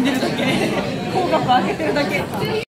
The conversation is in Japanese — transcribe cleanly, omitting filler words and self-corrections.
んでるだけ。口角上げてるだけ。